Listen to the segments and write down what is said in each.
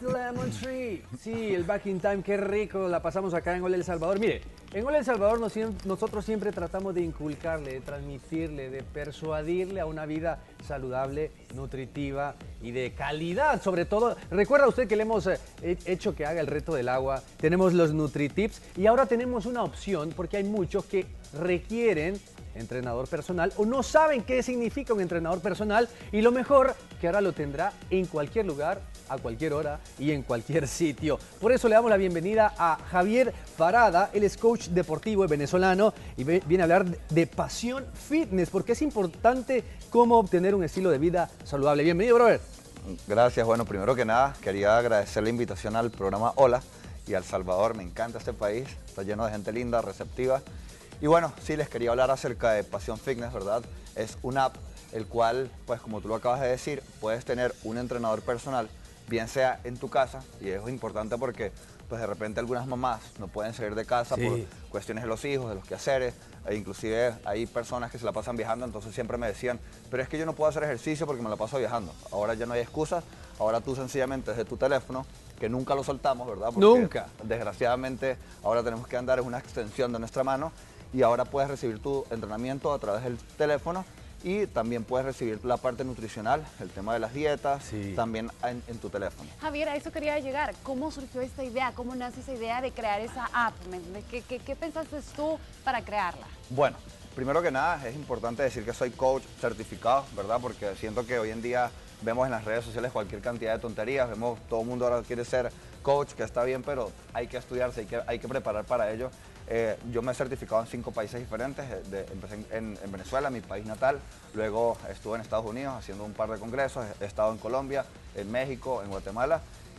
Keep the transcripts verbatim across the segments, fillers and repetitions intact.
the lemon tree. Sí, el back in time, qué rico la pasamos acá en Hola El Salvador. Mire, en Hola El Salvador nos, nosotros siempre tratamos de inculcarle, de transmitirle, de persuadirle a una vida saludable, nutritiva y de calidad. Sobre todo, recuerda usted que le hemos eh, hecho que haga el reto del agua, tenemos los NutriTips y ahora tenemos una opción porque hay muchos que requieren entrenador personal o no saben qué significa un entrenador personal y lo mejor que ahora lo tendrá en cualquier lugar, a cualquier hora y en cualquier sitio. Por eso le damos la bienvenida a Javier Parada, él es coach deportivo venezolano y viene a hablar de Pasión Fitness porque es importante cómo obtener un estilo de vida saludable. Bienvenido, brother. Gracias. Bueno, primero que nada quería agradecer la invitación al programa Hola y a El Salvador. Me encanta este país, está lleno de gente linda, receptiva. Y bueno, sí, les quería hablar acerca de Pasión Fitness, ¿verdad? Es una app, el cual, pues como tú lo acabas de decir, puedes tener un entrenador personal, bien sea en tu casa, y eso es importante porque, pues de repente algunas mamás no pueden salir de casa sí. por cuestiones de los hijos, de los quehaceres, e inclusive hay personas que se la pasan viajando, entonces siempre me decían, pero es que yo no puedo hacer ejercicio porque me la paso viajando. Ahora ya no hay excusas, ahora tú sencillamente desde tu teléfono, que nunca lo soltamos, ¿verdad? Porque nunca. Desgraciadamente ahora tenemos que andar, es una extensión de nuestra mano, y ahora puedes recibir tu entrenamiento a través del teléfono y también puedes recibir la parte nutricional, el tema de las dietas, sí. también en, en tu teléfono. Javier, a eso quería llegar. ¿Cómo surgió esta idea? ¿Cómo nace esa idea de crear esa app? ¿Qué, qué, qué pensaste tú para crearla? Bueno, primero que nada es importante decir que soy coach certificado, ¿verdad? Porque siento que hoy en día vemos en las redes sociales cualquier cantidad de tonterías, vemos todo el mundo ahora quiere ser coach, que está bien, pero hay que estudiarse, hay que, hay que preparar para ello. Eh, yo me he certificado en cinco países diferentes, de, empecé en, en Venezuela, mi país natal, luego estuve en Estados Unidos haciendo un par de congresos, he estado en Colombia, en México, en Guatemala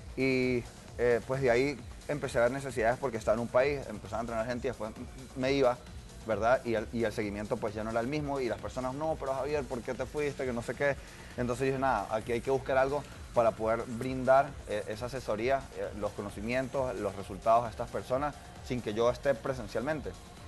y eh, pues de ahí empecé a ver necesidades porque estaba en un país, empecé a entrenar gente y después me iba, ¿verdad? Y el, y el seguimiento pues ya no era el mismo y las personas, no, pero Javier, ¿por qué te fuiste? Que no sé qué. Entonces dije, nada, aquí hay que buscar algo para poder brindar eh, esa asesoría, eh, los conocimientos, los resultados a estas personas sin que yo esté presencialmente.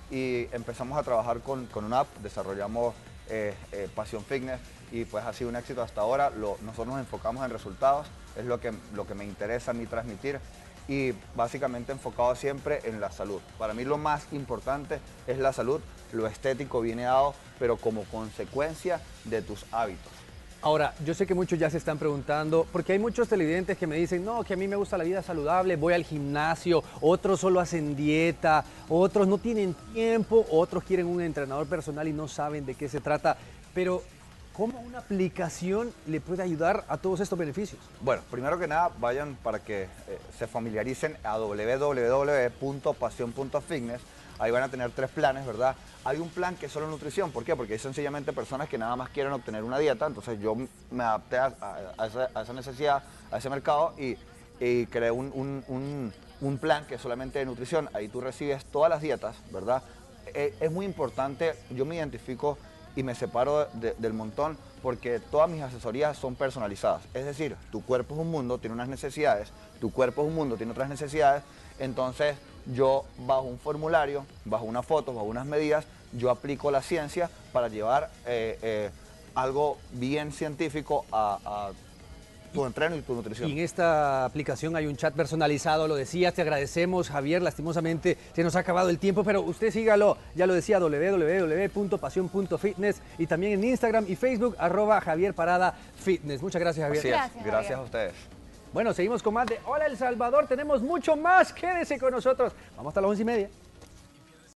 Y empezamos a trabajar con, con una app, desarrollamos eh, eh, Pasión Fitness y pues ha sido un éxito hasta ahora. Lo, nosotros nos enfocamos en resultados, es lo que, lo que me interesa a mí transmitir y básicamente enfocado siempre en la salud. Para mí lo más importante es la salud, lo estético viene dado, pero como consecuencia de tus hábitos. Ahora, yo sé que muchos ya se están preguntando, porque hay muchos televidentes que me dicen, no, que a mí me gusta la vida saludable, voy al gimnasio, otros solo hacen dieta, otros no tienen tiempo, otros quieren un entrenador personal y no saben de qué se trata. Pero, ¿cómo una aplicación le puede ayudar a todos estos beneficios? Bueno, primero que nada, vayan para que eh, se familiaricen a w w w punto pasión punto fitness. Ahí van a tener tres planes, ¿verdad? Hay un plan que es solo nutrición. ¿Por qué? Porque hay sencillamente personas que nada más quieren obtener una dieta. Entonces yo me adapté a, a, a, esa, a esa necesidad, a ese mercado y, y creé un, un, un, un plan que es solamente de nutrición. Ahí tú recibes todas las dietas, ¿verdad? Eh, es muy importante, yo me identifico y me separo de, del montón porque todas mis asesorías son personalizadas. Es decir, tu cuerpo es un mundo, tiene unas necesidades, tu cuerpo es un mundo, tiene otras necesidades. Entonces yo bajo un formulario, bajo una foto, bajo unas medidas, yo aplico la ciencia para llevar eh, eh, algo bien científico a, a tu entreno y tu nutrición. Y en esta aplicación hay un chat personalizado, lo decías, te agradecemos, Javier, lastimosamente se nos ha acabado el tiempo, pero usted sígalo, ya lo decía, w w w punto pasión punto fitness y también en Instagram y Facebook, arroba Javier Parada Fitness. Muchas gracias, Javier. Así es. Gracias, Gracias Javier. a ustedes. Bueno, seguimos con más de Hola El Salvador, tenemos mucho más, quédese con nosotros. Vamos hasta las once y media.